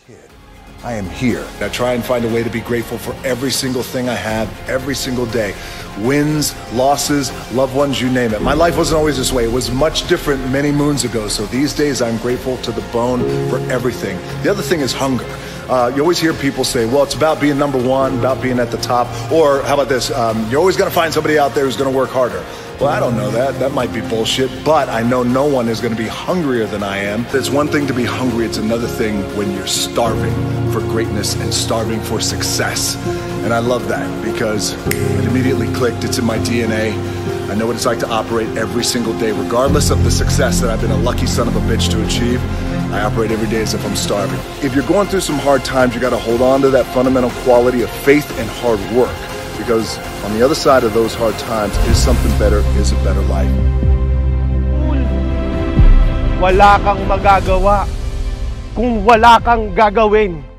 kid. I am here. I try and find a way to be grateful for every single thing I have, every single day. Wins, losses, loved ones, you name it. My life wasn't always this way. It was much different many moons ago. So these days I'm grateful to the bone for everything. The other thing is hunger. You always hear people say, well, it's about being number one, about being at the top. Or how about this? You're always going to find somebody out there who's going to work harder. Well, I don't know that. That might be bullshit, but I know no one is going to be hungrier than I am. It's one thing to be hungry. It's another thing when you're starving for greatness and starving for success. And I love that because it immediately clicked. It's in my DNA. I know what it's like to operate every single day, regardless of the success that I've been a lucky son of a bitch to achieve. I operate every day as if I'm starving. If you're going through some hard times, you got to hold on to that fundamental quality of faith and hard work. Because on the other side of those hard times is something better, is a better life. Wala kang magagawa kung wala kang gagawin.